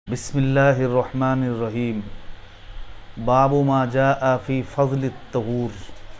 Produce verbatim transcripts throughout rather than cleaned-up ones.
बिस्मिल्लाहिर्रहमानिर्रहीम। बाबु मा जाअ फ़ी फ़ज़्लित तहूर।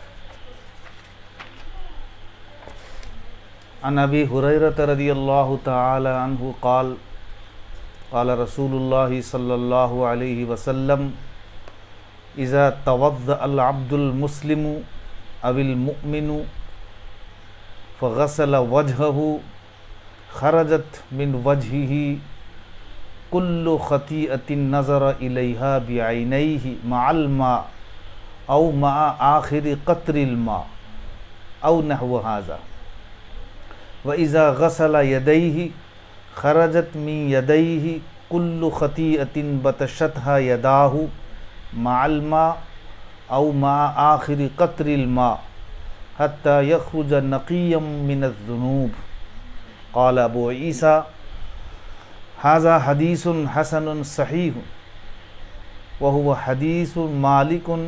अन अबी हुरैरत रज़ियल्लाहु तआला अन्हु क़ाल क़ाल रसूलुल्लाहि सल्लल्लाहु अलैहि वसल्लम इज़ा तवज़्ज़अल अब्दुल मुस्लिमु अविल मुअ्मिनु फ़ग़स्सल वजहहु ख़रजत मिन वजहिही कुल्लु ख़तीअतिन नज़र इलैहा बिअैनैहि मअल मा औ मअ आखिरि क़त्रिल मा औ नहव हाज़ा व इज़ा ग़सल यदैहि ख़रजत मिन यदैहि कुल्लु ख़तीअतिन बतशतहा यदाहु मअल मा औ मअ आखिरि क़त्रिल मा हत्ता यख़रुज नक़िय्यम मिनज़्ज़ुनूब। क़ाल अबू ईसा हाज़ा हदीसुन हसनुन सहीह व हुवा हदीसु मालिकुन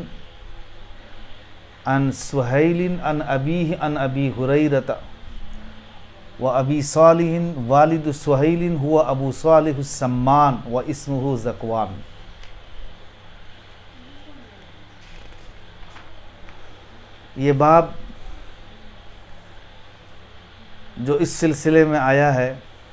अन सुहैलिन अन अबीहि अन अबी हुरैरता व अबी सालिहिन वालिदु सुहैलिन हुवा अबू सालिह सम्मान व इस्मुहु ज़कवान। ये बाब जो इस सिलसिले में आया है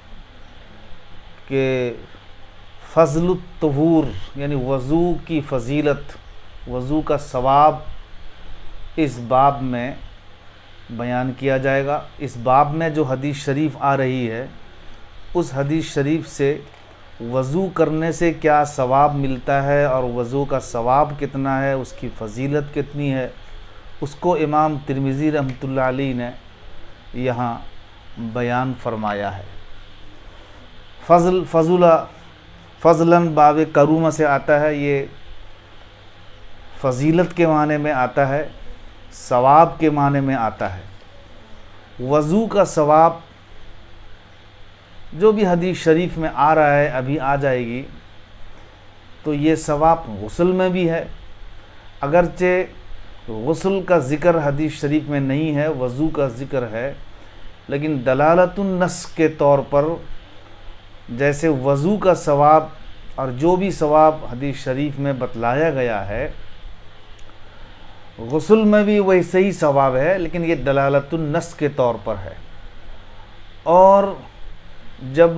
कि फ़ज़्लुत तहूर यानी वज़ू की फ़जीलत, वज़ू का सवाब इस बाब में बयान किया जाएगा। इस बाब में जो हदीस शरीफ आ रही है उस हदीस शरीफ से वज़ू करने से क्या सवाब मिलता है और वज़ू का सवाब कितना है, उसकी फ़जीलत कितनी है, उसको इमाम तिर्मिज़ी रहमतुल्लाह अलैह ने यहाँ बयान फरमाया है। फ़ज़ल फ़ज़ुला फ़ज़लन बाब करूमा से आता है, ये फ़जीलत के माने में आता है, सवाब के माने में आता है। वज़ू का सवाब जो भी हदीस शरीफ में आ रहा है, अभी आ जाएगी, तो ये सवाब गुस्ल में भी है। अगरचे गुस्ल का ज़िक्र हदीस शरीफ में नहीं है, वज़ू का ज़िक्र है, लेकिन दलालतुन नस के तौर पर जैसे वज़ू का सवाब और जो भी सवाब हदीस शरीफ में बतलाया गया है, गुस्ल में भी वैसे ही सवाब है, लेकिन ये दलालतुन नस के तौर पर है। और जब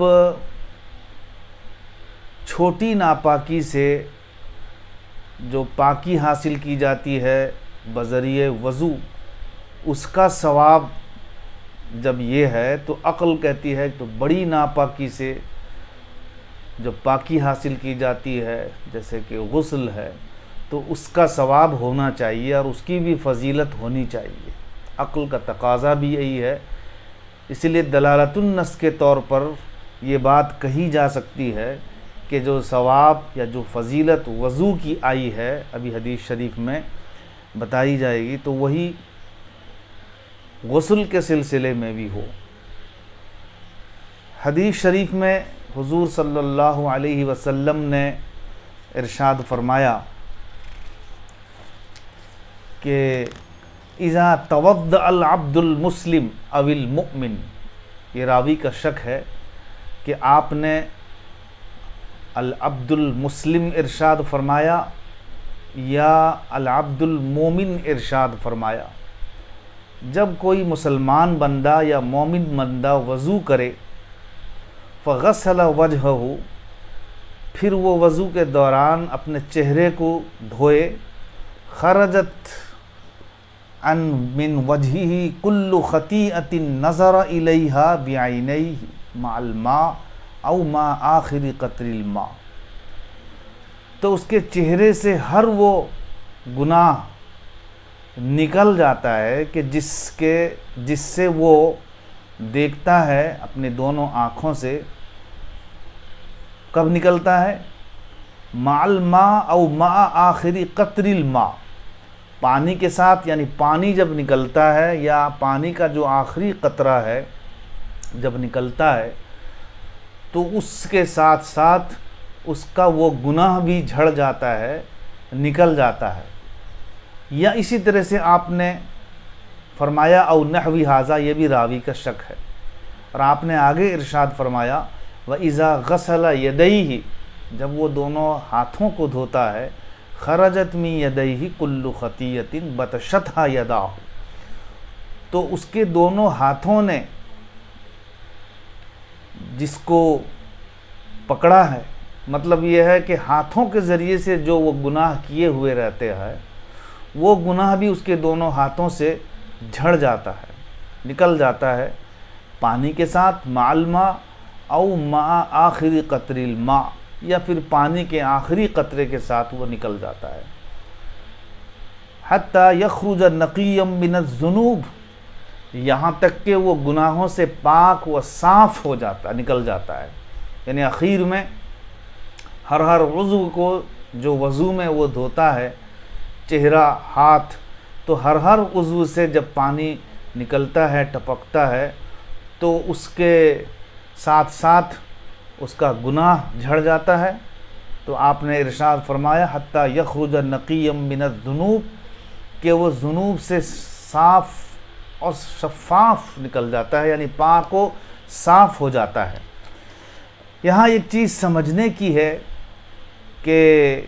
छोटी नापाकी से जो पाकी हासिल की जाती है बज़रिए वज़ू, उसका सवाब जब ये है तो अक़ल कहती है तो बड़ी नापाकी से जब पाकी हासिल की जाती है जैसे कि गुस्ल है, तो उसका सवाब होना चाहिए और उसकी भी फ़जीलत होनी चाहिए। अक़ल का तकाज़ा भी यही है। इसलिए दलालतुन नस के तौर पर ये बात कही जा सकती है कि जो सवाब या जो फ़जीलत वज़ू की आई है, अभी हदीस शरीफ में बताई जाएगी, तो वही गुस्ल के सिलसिले में भी हो। हदीस शरीफ में हुज़ूर सल्लल्लाहु अलैहि वसल्लम ने इरशाद फरमाया कि इज़ा तवद्दअल अब्दुल मुस्लिम अविल मुअ्मिन, ये रावी का शक है कि आपने अल अब्दुल मुस्लिम इरशाद फरमाया या अल अब्दुल मोमिन इरशाद फरमाया। जब कोई मुसलमान बंदा या मोमिन बंदा वज़ू करे, फ़ग़स्सल वजहहु, फिर वो वज़ू के दौरान अपने चेहरे को धोए, ख़रजत अन मिन वजहिही कुल्लु ख़तीअतिन नज़र इलैहा बिअैनैहि मअल मा औ मा आखिरि क़त्रिल मा, तो उसके चेहरे से हर वो गुनाह निकल जाता है कि जिसके जिससे वो देखता है अपने दोनों आँखों से। कब निकलता है? मअल मा औ मा आखिरी क़त्रिल मा, पानी के साथ, यानी पानी जब निकलता है या पानी का जो आखिरी कतरा है जब निकलता है, तो उसके साथ साथ उसका वो गुनाह भी झड़ जाता है, निकल जाता है। या इसी तरह से आपने फरमाया औ नहवी हाज़ा, ये भी रावी का शक है। और आपने आगे इरशाद फरमाया व इज़ा गसल यदैहि, जब वो दोनों हाथों को धोता है, खरजत मी यदैहि कुल्लु खतीयतिन बतशतहा यदाहु, तो उसके दोनों हाथों ने जिसको पकड़ा है, मतलब ये है कि हाथों के ज़रिए से जो वो गुनाह किए हुए रहते हैं, वो गुनाह भी उसके दोनों हाथों से झड़ जाता है, निकल जाता है पानी के साथ, मालमा औ मा आखिरी कतरिल मा, या फिर पानी के आखिरी कतरे के साथ वो निकल जाता है। हत्ता यखरुज नक़िय्यम मिनज़्ज़ुनूब, यहाँ तक कि वो गुनाहों से पाक व साफ़ हो जाता, निकल जाता है। यानी आखिर में हर हर उज़्व को जो वज़ू में वो धोता है, चेहरा, हाथ, तो हर हर उज़्व से जब पानी निकलता है, टपकता है, तो उसके साथ साथ उसका गुनाह झड़ जाता है। तो आपने इरशाद फरमाया हत्ता यखरुज नक़िय्यम मिनज़्ज़ुनूब, कि वो ज़ुनूब से साफ़ और शफ़ाफ़ निकल जाता है, यानी पाक व साफ़ हो जाता है। यहाँ एक चीज़ समझने की है कि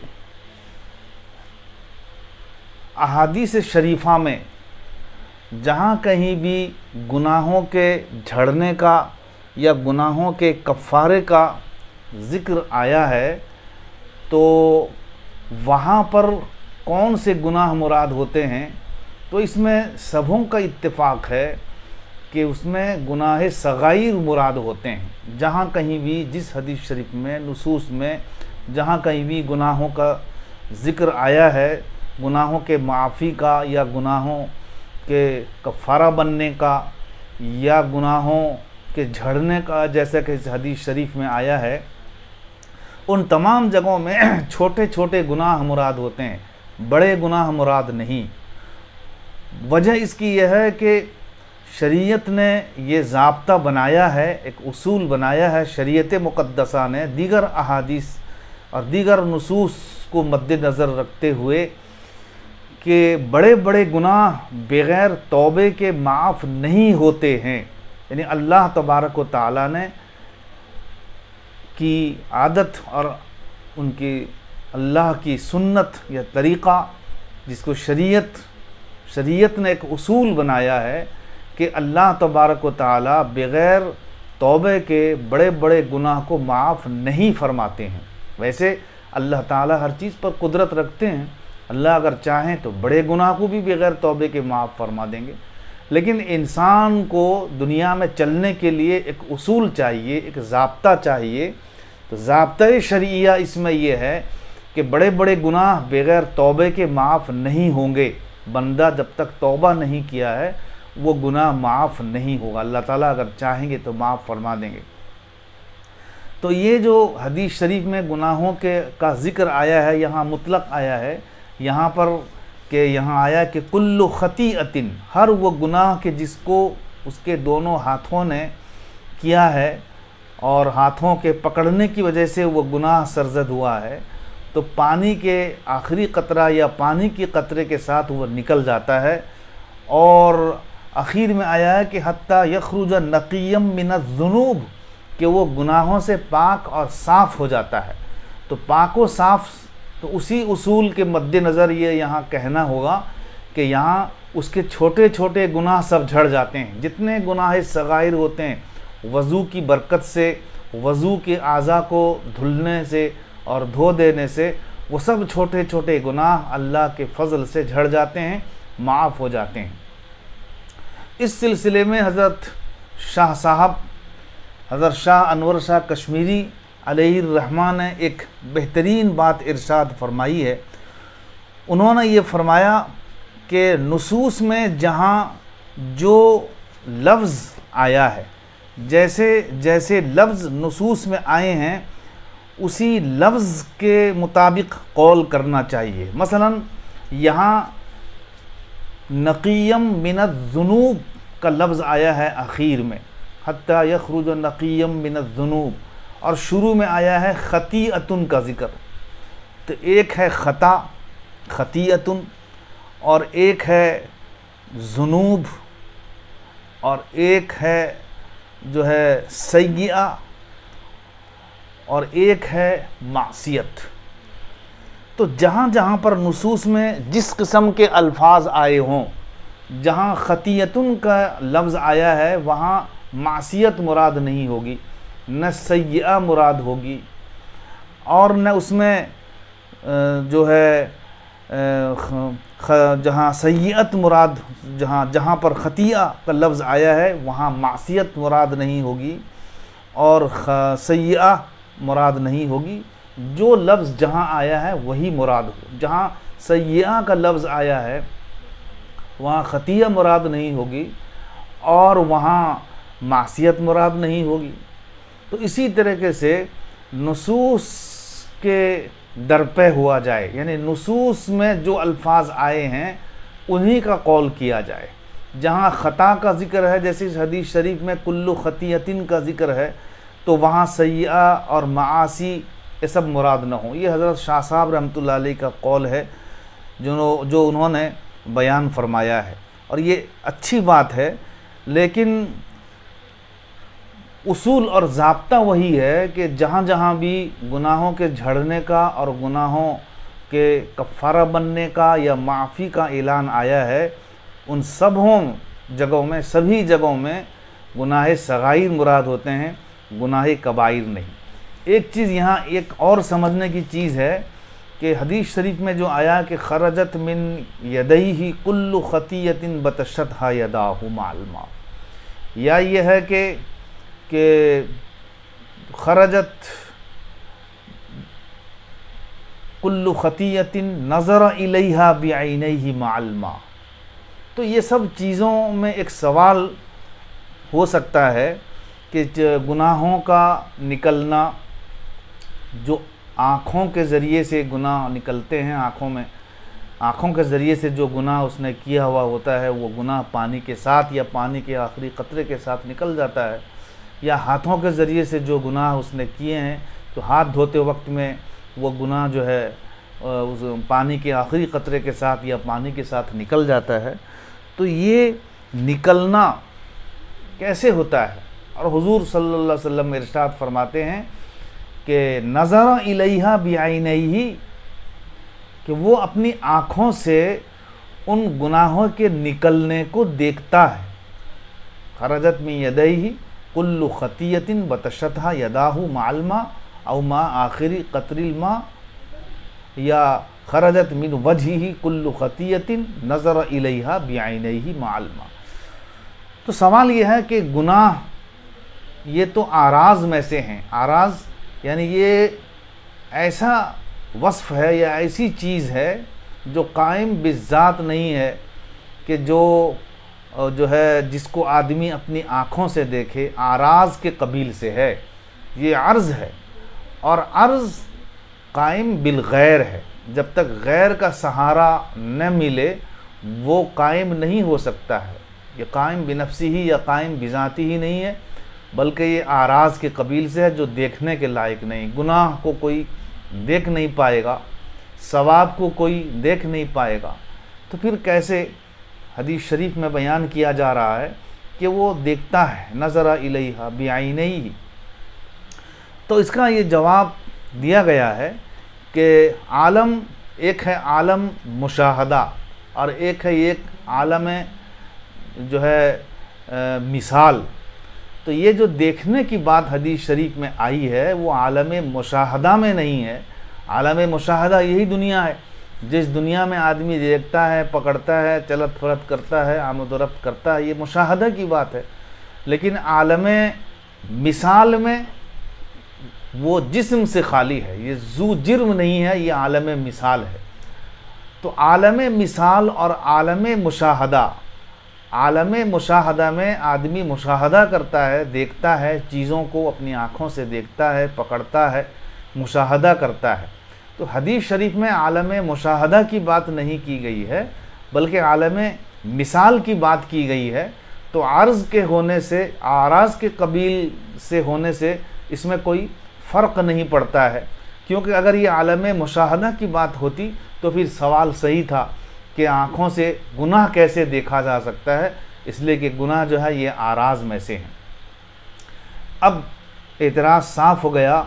अहादीस शरीफा में जहाँ कहीं भी गुनाहों के झड़ने का या गुनाहों के कफ़ारे का ज़िक्र आया है, तो वहाँ पर कौन से गुनाह मुराद होते हैं, तो इसमें सबों का इत्तेफाक है कि उसमें गुनाह सगाइर मुराद होते हैं। जहाँ कहीं भी जिस हदीस शरीफ में, नुसूस में जहाँ कहीं भी गुनाहों का ज़िक्र आया है, गुनाहों के माफ़ी का या गुनाहों के कफ़ारा बनने का या गुनाहों के झड़ने का, जैसा कि इस हदीस शरीफ में आया है, उन तमाम जगहों में छोटे छोटे गुनाह मुराद होते हैं, बड़े गुनाह मुराद नहीं। वजह इसकी यह है कि शरीयत ने ये ज़ाब्ता बनाया है, एक उसूल बनाया है शरीयत मुक़द्दसा ने, दीगर अहादीस और दीगर नुसूस को मद्देनज़र रखते हुए, कि बड़े बड़े गुनाह बग़ैर तौबे के माफ़ नहीं होते हैं। यानी अल्लाह तबारक व तआला ने की आदत और उनकी अल्लाह की सुन्नत या तरीक़ा, जिसको शरीयत शरीयत ने एक उसूल बनाया है कि अल्लाह तबारक व तआला बग़ैर तौबे के बड़े बड़े गुनाह को माफ़ नहीं फरमाते हैं। वैसे अल्लाह ताला हर चीज़ पर कुदरत रखते हैं, अल्लाह अगर चाहें तो बड़े गुनाह को भी बग़ैर तौबे के माफ़ फरमा देंगे, लेकिन इंसान को दुनिया में चलने के लिए एक उसूल चाहिए, एक ज़ाब्ता चाहिए। तो ज़ाब्ता शरीया इसमें यह है कि बड़े बड़े गुनाह बग़ैर तौबे के माफ़ नहीं होंगे। बंदा जब तक तौबा नहीं किया है, वो गुनाह माफ़ नहीं होगा। अल्लाह ताला अगर चाहेंगे तो माफ़ फरमा देंगे। तो ये जो हदीस शरीफ में गुनाहों के का ज़िक्र आया है, यहाँ मुतलक आया है, यहाँ पर कि यहाँ आया कि कुल्लु खतीअतिन, हर वो गुनाह के जिसको उसके दोनों हाथों ने किया है और हाथों के पकड़ने की वजह से वो गुनाह सरजद हुआ है, तो पानी के आखिरी कतरा या पानी के कतरे के साथ वो निकल जाता है। और आखिर में आया है कि हत्ता यखरुज नक़िय्यम मिनज़्ज़ुनूब, कि वो गुनाहों से पाक और साफ़ हो जाता है। तो पाक व साफ़, तो उसी उसूल के मद्देनज़र ये यहाँ कहना होगा कि यहाँ उसके छोटे छोटे गुनाह सब झड़ जाते हैं। जितने गुनाह सगाइर होते हैं वज़ू की बरकत से, वज़ू के आज़ा को धुलने से और धो देने से, वो सब छोटे छोटे गुनाह अल्लाह के फ़ज़ल से झड़ जाते हैं, माफ़ हो जाते हैं। इस सिलसिले में हज़रत शाह साहब, हज़रत शाह अनवर शाह कश्मीरी अलैहिर्रहमान ने एक बेहतरीन बात इरशाद फरमाई है। उन्होंने ये फरमाया कि नुसूस में जहाँ जो लफ्ज़ आया है, जैसे जैसे लफ्ज़ नुसूस में आए हैं, उसी लफ्ज़ के मुताबिक कौल करना चाहिए। मसलन यहाँ नक़िय्यम मिनज़्ज़ुनूब का लफ्ज़ आया है आखिर में, हत्ता यखरुज नक़िय्यम मिनज़्ज़ुनूब, और शुरू में आया है खतीअतुन का ज़िक्र। तो एक है ख़ता, खतीअतुन, और एक है ज़ुनूब, और एक है जो है सय्यिआ, और एक है मासियत। तो जहाँ जहाँ पर नुसूस में जिस किस्म के अल्फाज आए हों, जहाँ खतियतुन का लफ्ज़ आया है वहाँ मासियत मुराद नहीं होगी, न सय्या मुराद होगी, और न उसमें जो है जहाँ सय्यत मुराद, जहाँ जहाँ पर खतिया का लफ्ज़ आया है वहाँ मासियत मुराद नहीं होगी और सय्या मुराद नहीं होगी। जो लफ्ज़ जहाँ आया है वही मुराद हो। जहाँ सय्या का लफ्ज़ आया है वहाँ खतिया मुराद नहीं होगी और वहाँ मासियत मुराद नहीं होगी। तो इसी तरीके से नुसूस के दर पे हुआ जाए, यानी नुसूस में जो अल्फाज आए हैं उन्हीं का कौल किया जाए। जहाँ ख़ता का ज़िक्र है, जैसे इस हदीस शरीफ में कुल्लु खतियतिन का ज़िक्र है, तो वहाँ सय्या और मासी ये सब मुराद न हो। ये हज़रत शाह साहब रहमतुल्लाह अलैह का कौल है जो जो उन्होंने बयान फरमाया है, और ये अच्छी बात है। लेकिन उसूल और ज़ाब्ता वही है कि जहाँ जहाँ भी गुनाहों के झड़ने का और गुनाहों के कफ़ारा बनने का या माफ़ी का ऐलान आया है, उन सबों जगहों में, सभी जगहों में गुनाह सगाइर मुराद होते हैं, गुनाह कबाइर नहीं। एक चीज़ यहाँ एक और समझने की चीज़ है कि हदीस शरीफ में जो आया कि खरजत मिन यदैहि कुल्लु खतियतिन बतशतहा यदाहु माल मा, या ये है कि कि खरजत कुल्लु खतियतिन नज़र इलैहा बिअैनैहि माल मा। तो ये सब चीज़ों में एक सवाल हो सकता है कि गुनाहों का निकलना, जो आँखों के ज़रिए से गुनाह निकलते हैं, आँखों में आँखों के ज़रिए से जो गुनाह उसने किया हुआ होता है वो गुनाह पानी के साथ या पानी के आखिरी कतरे के साथ निकल जाता है, या हाथों के ज़रिए से जो गुनाह उसने किए हैं तो हाथ धोते वक्त में वो गुनाह जो है उस पानी के आखिरी कतरे के साथ या पानी के साथ निकल जाता है। तो ये निकलना कैसे होता है? और हुजूर सल्लल्लाहु अलैहि वसल्लम इरशाद फरमाते हैं कि नज़र इलैहा बिअैनैहि, कि वो अपनी आँखों से उन गुनाहों के निकलने को देखता है। खरजत मिन यदैहि कुल्लु खतियतिन बतशतहा यदाहु माल मा औ मा आखिरी कतरिल मा, या खरजत मिन वजहिही कुल्लु खतियतिन नज़र इलैहा बिअैनैहि माल मा। तो सवाल यह है कि गुनाह ये तो आराज में से हैं। आराज यानी ये ऐसा वस्फ है या ऐसी चीज़ है जो कायम बिज़ात नहीं है, कि जो जो है जिसको आदमी अपनी आँखों से देखे, आराज के कबील से है। ये अर्ज़ है, और अर्ज़ कायम बिल गैर है। जब तक गैर का सहारा न मिले वो कायम नहीं हो सकता है। ये कायम बिनफ्सी ही या कायम बिज़ाती ही नहीं है, बल्कि ये आराज के कबील से है जो देखने के लायक नहीं। गुनाह को कोई देख नहीं पाएगा, सवाब को कोई देख नहीं पाएगा, तो फिर कैसे? हदीस शरीफ में बयान किया जा रहा है कि वो देखता है, नज़र इलैहा बिअैनैहि। तो इसका ये जवाब दिया गया है कि आलम एक है आलम मुशाहदा, और एक है एक आलम जो है आ, मिसाल। तो ये जो देखने की बात हदीस शरीफ में आई है वो आलम मुशाहदा में नहीं है। आलम मुशाहदा यही दुनिया है, जिस दुनिया में आदमी देखता है, पकड़ता है, चलत फरत करता है, आमद-ओ-रफ्त करता है, ये मुशाहदा की बात है। लेकिन आलम मिसाल में वो जिस्म से खाली है, ये जू जिर्म नहीं है, ये आलम मिसाल है। तो आलम मिसाल और आलम मुशाहदा, आलम मुशाहदा में आदमी मुशाहदा करता है, देखता है, चीज़ों को अपनी आँखों से देखता है, पकड़ता है, मुशाहदा करता है। तो हदीस शरीफ में आलम मुशाहदा की बात नहीं की गई है, बल्कि आलम मिसाल की बात की गई है। तो अर्ज़ के होने से, आराज के कबील से होने से इसमें कोई फ़र्क नहीं पड़ता है, क्योंकि अगर ये आलम मुशाहदा की बात होती तो फिर सवाल सही था कि आँखों से गुनाह कैसे देखा जा सकता है, इसलिए कि गुनाह जो है ये आराज में से हैं। अब एतराज़ साफ़ हो गया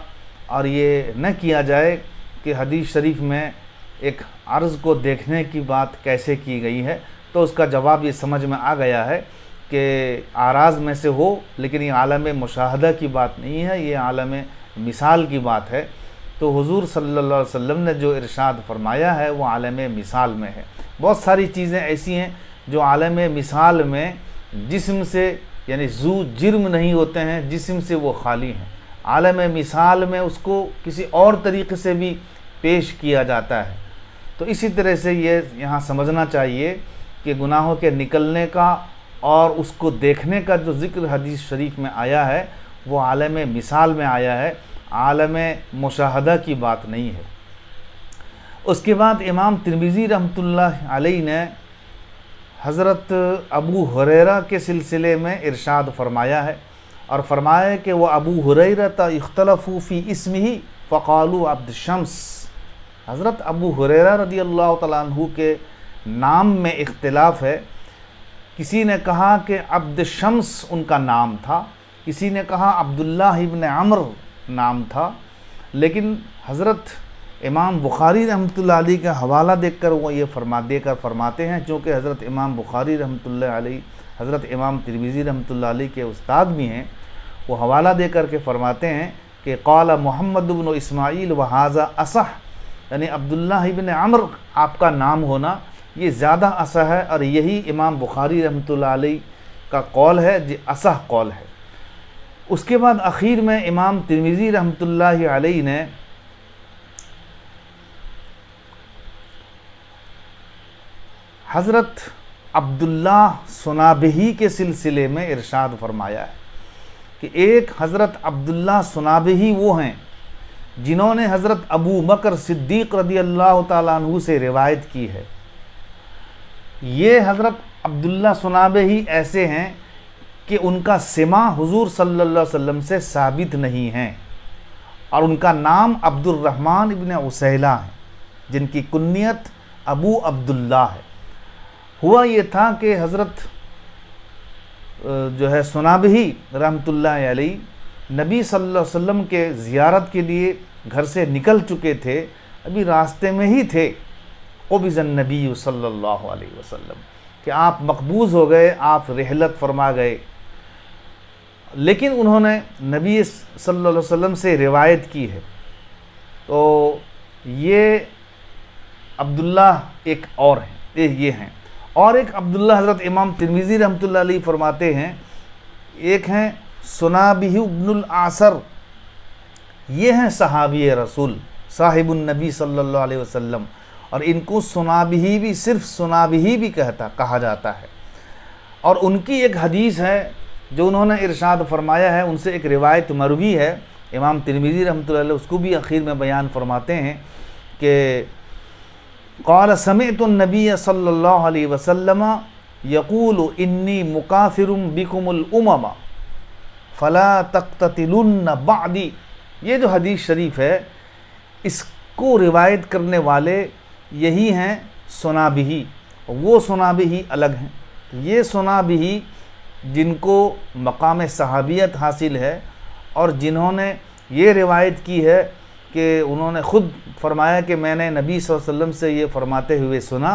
और ये न किया जाए कि हदीस शरीफ में एक अर्ज़ को देखने की बात कैसे की गई है। तो उसका जवाब ये समझ में आ गया है कि आराज़ में से हो, लेकिन ये आलम मुशाहदा की बात नहीं है, ये आलम मिसाल की बात है। तो हुज़ूर सल्लल्लाहु अलैहि वसल्लम ने जो इरशाद फरमाया है वो आलम मिसाल में है। बहुत सारी चीज़ें ऐसी हैं जो आलम मिसाल में जिस्म से यानी जू जिर्म नहीं होते हैं, जिस्म से वो खाली हैं। आलम मिसाल में उसको किसी और तरीक़े से भी पेश किया जाता है। तो इसी तरह से ये यहाँ समझना चाहिए कि गुनाहों के निकलने का और उसको देखने का जो ज़िक्र हदीस शरीफ में आया है वो आलम मिसाल में आया है, आलम मुशाहदा की बात नहीं है। उसके बाद इमाम तिरमिज़ी रहमतुल्लाह अलैह ने हज़रत अबू हुरैरा के सिलसिले में इरशाद फरमाया है और फरमाया कि वह अबू हुरैरा इख्तलफ़ू फ़ी इस्मिही फ़क़ालू अब्द शम्स। हज़रत अबू हुरैरा रदियल्लाहु तआला अन्हु के नाम में इख्तिलाफ़ है। किसी ने कहा कि अब्द शम्स उनका नाम था, किसी ने कहा अब्दुल्लाह इब्न अम्र नाम था। लेकिन हज़रत इमाम बुखारी रहमतुल्लाह अलैह का हवाला देखकर वो ये फरमा देकर फरमाते हैं, चूँकि हज़रत इमाम बुखारी रहमतुल्लाह अलैह हज़रत इमाम तिरमिज़ी रहमतुल्लाह अलैह के उस्ताद भी हैं, वो हवाला देकर के फरमाते हैं कि क़ाला मुहम्मद इब्न इस्माईल व हाज़ा असह, यानी अब्दुल्लाह इब्न अम्र आपका नाम होना ये ज़्यादा असह है और यही इमाम बुखारी रहमतुल्लाह अलैह का कौल है, जो असह कौल है। उसके बाद आखिर में इमाम तिरमिज़ी रहमतुल्लाह अलैह ने हज़रत अब्दुल्लाह सुनाबिही के सिलसिले में इरशाद फरमाया है कि एक हज़रत अब्दुल्लाह सुनाबिही वो हैं जिन्होंने हज़रत अबू बकर सिद्दीक़ रदियल्लाहु ताला अन्हु से रिवायत की है। ये हज़रत अब्दुल्लाह सुनाबिही ऐसे हैं कि उनका सिमा हुज़ूर सल्लल्लाहु अलैहि वसल्लम से साबित नहीं है और उनका नाम अब्दुर्रहमान इब्न उसैला है, जिनकी कुन्नियत अबू अब्दुल्ला है। हुआ ये था कि हज़रत जो है सुनाबिही रहमतुल्लाह अलैह नबी सल्लल्लाहु अलैहि वसल्लम के ज़ियारत के लिए घर से निकल चुके थे, अभी रास्ते में ही थे। क़ुबिज़न नबी सल्लल्लाहु अलैहि वसल्लम कि आप मकबूज़ हो गए, आप रिहलत फरमा गए। लेकिन उन्होंने नबी सल्लल्लाहु अलैहि वसल्लम से रिवायत की है। तो ये अब्दुल्ला एक और हैं, ये हैं। और एक अब्दुल्ला हज़रत इमाम तिरमिज़ी रहमतुल्लाह अलैह फरमाते हैं, एक हैं सुनाबिही इब्नुल आसर, ये हैं सहाबी रसूल साहिबुन नबी सल्लल्लाहु अलैहि वसल्लम, और इनको सुनाबिही भी सिर्फ सुनाबिही भी कहता कहा जाता है। और उनकी एक हदीस है जो उन्होंने इरशाद फरमाया है, उनसे एक रिवायत मरवी है, इमाम तिरमिज़ी रहमतुल्लाह अलैह उसको भी आखिर में बयान फरमाते हैं कि क़ाल समिअतु नबी सल्लल्लाहु अलैहि वसल्लम यक़ूलु इन्नी मुकाफ़िरुम बिकुमुल उमम फ़ला तक़्ततिलुन्न बअदी। ये जो हदीस शरीफ है इसको रिवायत करने वाले यही हैं सुनाबिही, वो सुनाबिही अलग हैं। ये सुनाबिही जिनको मकाम सहाबियत हासिल है और जिन्होंने ये रिवायत की है कि उन्होंने ख़ुद फरमाया कि मैंने नबी सल्लल्लाहु अलैहि वसल्लम से ये फरमाते हुए सुना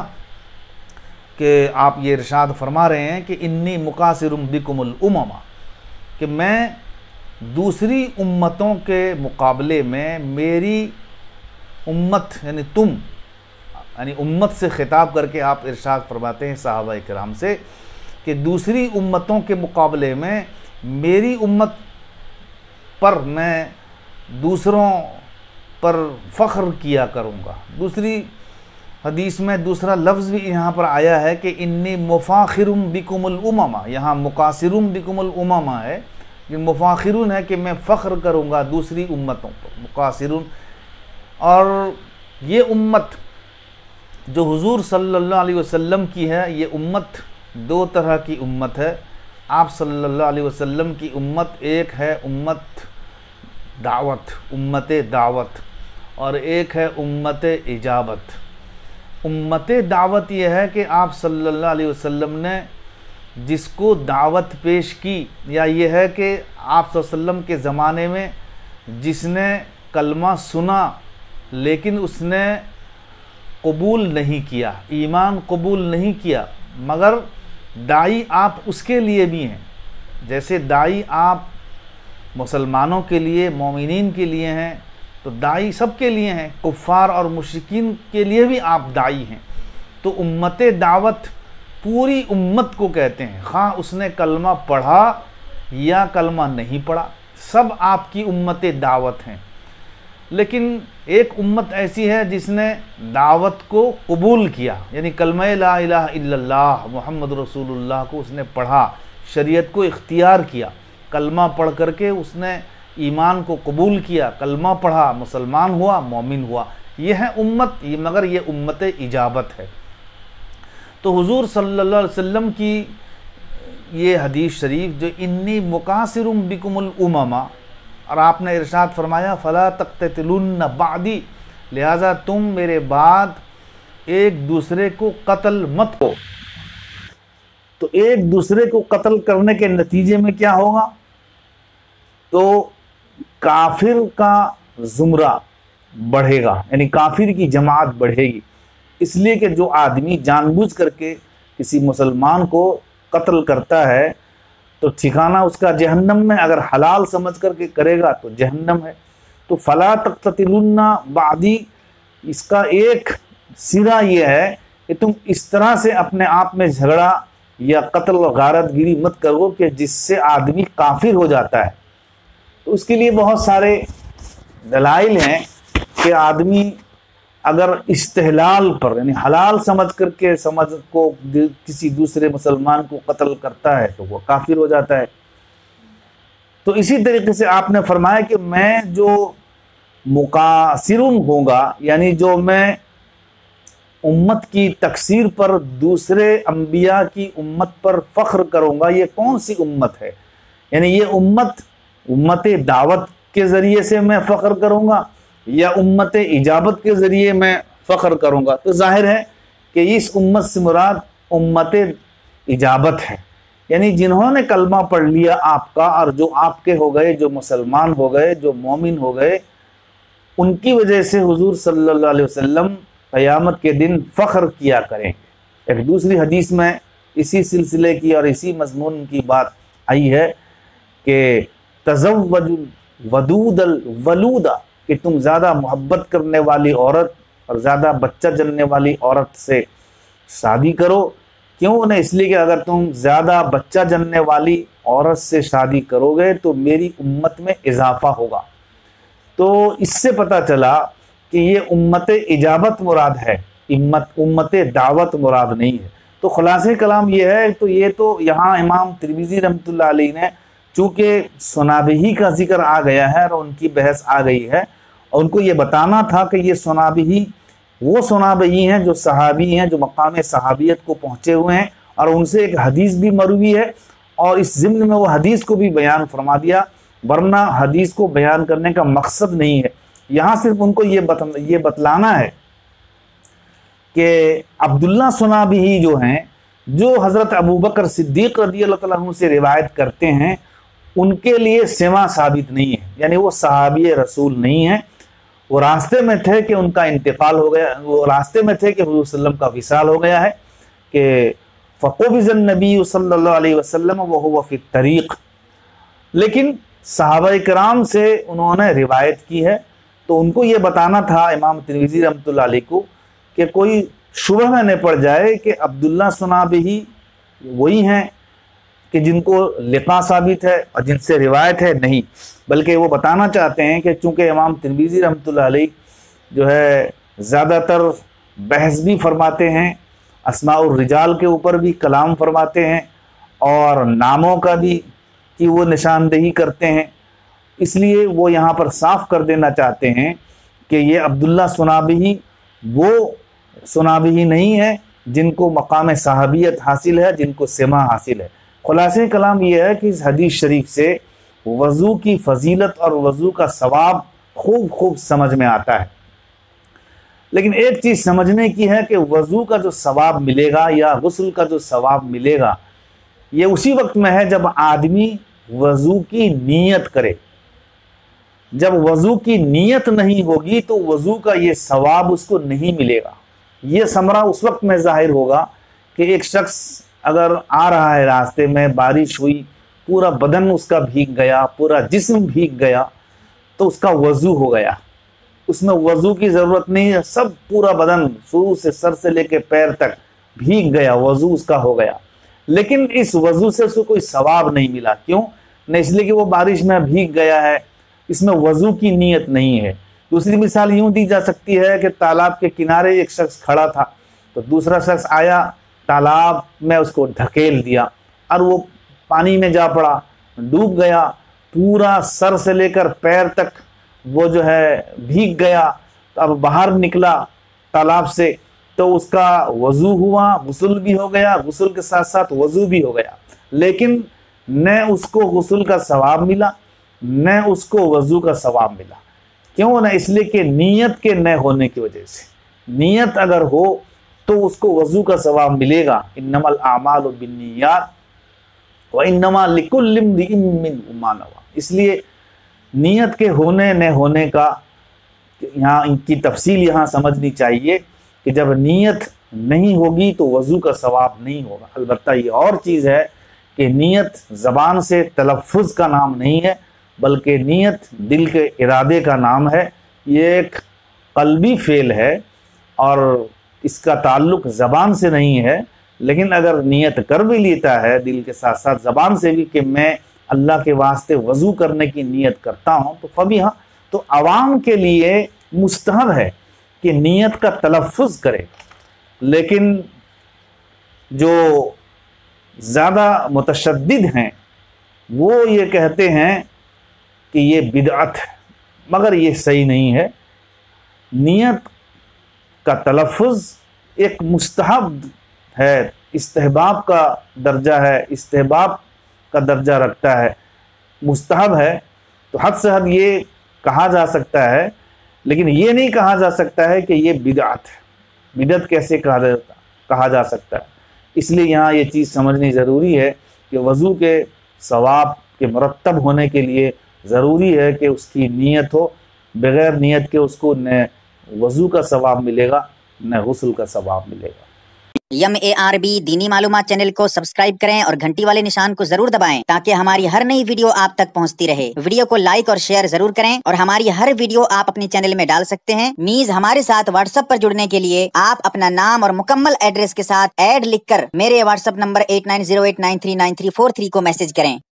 कि आप ये इरशाद फरमा रहे हैं कि इन्नी मुकासिरुम बिकुमुल उममा, कि मैं दूसरी उम्मतों के मुकाबले में मेरी उम्मत यानी तुम यानी उम्मत से ख़िताब करके आप इरशाद फरमाते हैं सहाबा इकराम से कि दूसरी उम्मतों के मुकाबले में मेरी उम्मत पर मैं दूसरों पर फ़ख्र किया करूँगा। दूसरी हदीस में दूसरा लफ्ज़ भी यहाँ पर आया है कि इन्नी मुफ़ाखिरुम बिकुमुल उममा, यहाँ मुकासिरुम बिकुमुल उममा है, कि मुफ़ाखिरुन है कि मैं फ़ख्र करूँगा दूसरी उम्मतों पर, मुकासिरुन। और ये उम्मत जो हुज़ूर सल्लल्लाहु अलैहि वसल्लम की है, ये उम्मत दो तरह की उम्मत है। आप सल्लल्लाहु अलैहि वसल्लम की उम्मत एक है उम्मत दावत, उम्मत दावत, और एक है उम्मत इजाबत। उम्मत दावत यह है कि आप सल्लल्लाहु अलैहि वसल्लम ने जिसको दावत पेश की, या ये है कि आप सल्लल्लाहु अलैहि वसल्लम के ज़माने में जिसने कलमा सुना लेकिन उसने कबूल नहीं किया, ईमान कबूल नहीं किया, मगर दाई आप उसके लिए भी हैं। जैसे दाई आप मुसलमानों के लिए, मोमिनीन के लिए हैं, तो दाई सबके लिए हैं, कुफ़ार और मुशरिकीन के लिए भी आप दाई हैं। तो उम्मत दावत पूरी उम्मत को कहते हैं, ख़ा उसने कलमा पढ़ा या कलमा नहीं पढ़ा, सब आपकी उम्मत दावत हैं। लेकिन एक उम्मत ऐसी है जिसने दावत को कबूल किया, यानी कलमा ला इलाहा इल्लल्लाह मुहम्मद रसूलुल्लाह को उसने पढ़ा, शरीयत को इख्तियार किया, कलमा पढ़ करके उसने ईमान को कबूल किया, कलमा पढ़ा, मुसलमान हुआ, मोमिन हुआ। यह है उम्मत, ये मगर ये उम्मत इजाबत है। तो हुजूर सल्लल्लाहु अलैहि वसल्लम की ये हदीस शरीफ जो इन्नी मुकासिरुम बिकुमुल उममा, और आपने इरशाद फरमाया फ़ला तक़्तलुन्न बादी, लिहाजा तुम मेरे बाद एक दूसरे को कत्ल मत करो। तो एक दूसरे को कत्ल करने के नतीजे में क्या होगा? तो काफिर का ज़ुमरा बढ़ेगा, यानी काफिर की जमात बढ़ेगी। इसलिए कि जो आदमी जानबूझ करके किसी मुसलमान को कत्ल करता है तो ठिकाना उसका जहन्नम में, अगर हलाल समझ करके करेगा तो जहन्नम है। तो फला तक़्तलुन्ना बादी, इसका एक सिरा ये है कि तुम इस तरह से अपने आप में झगड़ा या कत्ल व गारतगिरी मत करो कि जिससे आदमी काफिर हो जाता है। तो उसके लिए बहुत सारे दलाइल हैं कि आदमी अगर इस्तेहलाल पर, यानी हलाल समझ करके समझ को किसी दूसरे मुसलमान को कत्ल करता है तो वो काफिर हो जाता है। तो इसी तरीके से आपने फरमाया कि मैं जो मुकासिरुन होगा, यानी जो मैं उम्मत की तकसीर पर दूसरे अंबिया की उम्मत पर फ़ख्र करूँगा, ये कौन सी उम्मत है? यानी ये उम्मत उम्मत दावत के ज़रिए से मैं फ़ख्र करूँगा या उम्मत इजाबत के ज़रिए मैं फ़ख्र करूँगा? तो जाहिर है कि इस उम्मत से मुराद उम्मत इजाबत है, यानी जिन्होंने कलमा पढ़ लिया आपका और जो आपके हो गए, जो मुसलमान हो गए, जो मोमिन हो गए, उनकी वजह से हुजूर सल्लल्लाहु अलैहि वसल्लम क़यामत के दिन फ़ख्र किया करें। एक दूसरी हदीस में इसी सिलसिले की और इसी मज़मून की बात आई है कि तज़व्वजुल वदूदल वलूदा, कि तुम ज़्यादा मोहब्बत करने वाली औरत और ज़्यादा बच्चा जनने वाली औरत से शादी करो। क्यों? उन्हें इसलिए कि अगर तुम ज़्यादा बच्चा जनने वाली औरत से शादी करोगे तो मेरी उम्मत में इजाफा होगा। तो इससे पता चला कि ये उम्मत इजाबत मुराद है, उम्मत उम्मत दावत मुराद नहीं है। तो खुलासे कलाम ये है, तो ये तो यहाँ इमाम तिरमिज़ी रहमतुल्लाह अलैह ने, चूँकि सुनाबिही का जिक्र आ गया है और उनकी बहस आ गई है, और उनको ये बताना था कि ये सुनाबिही वो सुनाबिही हैं जो सहाबी हैं, जो मकाम सहाबियत को पहुँचे हुए हैं, और उनसे एक हदीस भी मरवी है, और इस ज़िम्न में वो हदीस को भी बयान फरमा दिया, वरना हदीस को बयान करने का मकसद नहीं है। यहाँ सिर्फ उनको ये बत, ये बतलाना है कि अब्दुल्ला सुनाबिही जो हैं, जो हज़रत अबू बकर सिद्दीक़ रज़ियल्लाहु तआला अन्हु से रिवायत करते हैं, उनके लिए सिमा साबित नहीं है, यानी वो सहाबी रसूल नहीं है। वो रास्ते में थे कि उनका इंतकाल हो गया, वो रास्ते में थे कि हुज़ूर सल्लल्लाहु अलैहि वसल्लम का विसाल हो गया है, कि फ़क़ुबिज़न नबी सल्लल्लाहु अलैहि वसल्लम व हुवा फ़ी तरीक़। लेकिन सहाबा किराम से उन्होंने रिवायत की है, तो उनको ये बताना था इमाम तिरमिज़ी रहमतुल्लाह अलैह को कि कोई शुबह में न पड़ जाए कि अब्दुल्ला सुनाबिही वही हैं कि जिनको लिक़ा साबित है और जिनसे रिवायत है, नहीं, बल्कि वो बताना चाहते हैं कि चूँकि इमाम तिरमिज़ी रहमतुल्लाह अलैह जो है ज़्यादातर बहस भी फरमाते हैं, अस्माउर रिजाल के ऊपर भी कलाम फरमाते हैं, और नामों का भी कि वो निशानदेही करते हैं, इसलिए वो यहाँ पर साफ कर देना चाहते हैं कि ये अब्दुल्ला सुनाबिही वो सुनाबिही नहीं है जिनको मकाम सहाबियत हासिल है, जिनको सिमा हासिल है। खुलासे कलाम ये है कि इस हदीस शरीफ से वज़ू की फजीलत और वज़ू का सवाब खूब खूब समझ में आता है। लेकिन एक चीज़ समझने की है कि वज़ू का जो सवाब मिलेगा या गुस्ल का जो सवाब मिलेगा, ये उसी वक्त में है जब आदमी वज़ू की नीयत करे। जब वजू की नीयत नहीं होगी तो वजू का ये सवाब उसको नहीं मिलेगा। ये समरा उस वक्त में जाहिर होगा कि एक शख्स अगर आ रहा है, रास्ते में बारिश हुई, पूरा बदन उसका भीग गया, पूरा जिस्म भीग गया, तो उसका वजू हो गया, उसमें वजू की ज़रूरत नहीं है, सब पूरा बदन शुरू से सर से लेके पैर तक भीग गया, वजू उसका हो गया। लेकिन इस वजू से उसको कोई सवाब नहीं मिला। क्यों? न इसलिए कि वो बारिश में भीग गया है, इसमें वजू की नीयत नहीं है। दूसरी मिसाल यूं दी जा सकती है कि तालाब के किनारे एक शख्स खड़ा था, तो दूसरा शख्स आया, तालाब में उसको ढकेल दिया और वो पानी में जा पड़ा, डूब गया, पूरा सर से लेकर पैर तक वो जो है भीग गया। तो अब बाहर निकला तालाब से तो उसका वजू हुआ, गुस्ल भी हो गया, गुस्ल के साथ साथ वजू भी हो गया, लेकिन न उसको गुस्ल का सवाब मिला न उसको वजू का सवाब मिला। क्यों? न इसलिए कि नीयत के न होने की वजह से। नीयत अगर हो तो उसको वजू का सवाब मिलेगा। इन्नमल आमालु बिन्नियात व इन्नमा लिकुल्लि इम्रिइन मा नवा। इसलिए नीयत के होने न होने का यहाँ इनकी तफसील यहाँ समझनी चाहिए कि जब नीयत नहीं होगी तो वजू का सवाब नहीं होगा। अलबत्ता ये और चीज़ है कि नीयत ज़बान से तलफ़ुज़ का नाम नहीं है, बल्कि नीयत दिल के इरादे का नाम है। ये एक क़ल्बी फ़ेल है और इसका ताल्लुक़ ज़बान से नहीं है। लेकिन अगर नीयत कर भी लेता है दिल के साथ साथ ज़बान से भी कि मैं अल्लाह के वास्ते वज़ू करने की नीयत करता हूँ, तो फबी हाँ, तो आवाम के लिए मुस्तहब है कि नीयत का तलफ़ुज़ करे। लेकिन जो ज़्यादा मुतशद्दिद हैं वो ये कहते हैं कि ये बिदअत है, मगर ये सही नहीं है। नीयत का तलफ़ुज़ एक मुस्तहब है, इस्तेहबाब का दर्जा है, इस्तेहबाब का दर्जा रखता है, मुस्तहब है। तो हद से हद ये कहा जा सकता है, लेकिन ये नहीं कहा जा सकता है कि ये बिदअत है। बिदअत कैसे कहा जा कहा जा सकता है? इसलिए यहाँ ये चीज़ समझनी ज़रूरी है कि वज़ू के सवाब के मुरत्तब होने के लिए ज़रूरी है कि उसकी नीयत हो। बग़ैर नीयत के उसको न वज़ू का सवाब मिलेगा न गुस्ल का सवाब मिलेगा। एम ए आर बी दीनी मालूमात चैनल को सब्सक्राइब करें और घंटी वाले निशान को जरूर दबाएं ताकि हमारी हर नई वीडियो आप तक पहुंचती रहे। वीडियो को लाइक और शेयर जरूर करें और हमारी हर वीडियो आप अपने चैनल में डाल सकते हैं। मीज हमारे साथ व्हाट्सएप पर जुड़ने के लिए आप अपना नाम और मुकम्मल एड्रेस के साथ ऐड लिखकर मेरे WhatsApp number eight nine zero eight nine three nine three four three को मैसेज करें।